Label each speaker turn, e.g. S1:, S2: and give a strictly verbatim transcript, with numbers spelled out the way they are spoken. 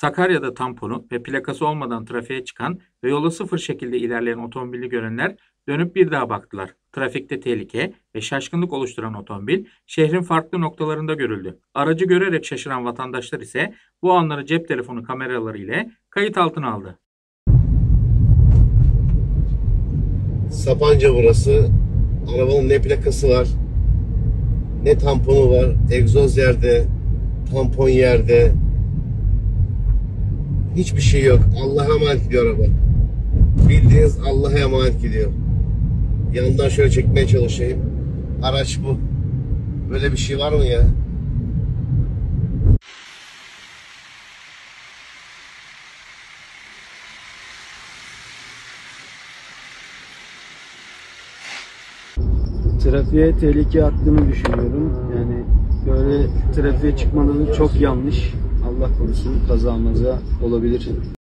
S1: Sakarya'da tamponu ve plakası olmadan trafiğe çıkan ve yola sıfır şekilde ilerleyen otomobili görenler dönüp bir daha baktılar. Trafikte tehlike ve şaşkınlık oluşturan otomobil şehrin farklı noktalarında görüldü. Aracı görerek şaşıran vatandaşlar ise bu anları cep telefonu kameraları ile kayıt altına aldı.
S2: Sapanca burası. Arabanın ne plakası var, ne tamponu var. Egzoz yerde, tampon yerde. Hiçbir şey yok. Allah'a emanet gidiyor araba. Bildiğiniz Allah'a emanet gidiyor. Yanından şöyle çekmeye çalışayım. Araç bu. Böyle bir şey var mı ya?
S3: Trafiğe tehlike attığını düşünüyorum. Yani böyle trafiğe çıkmaları çok yanlış. Allah korusun kaza maza olabilir.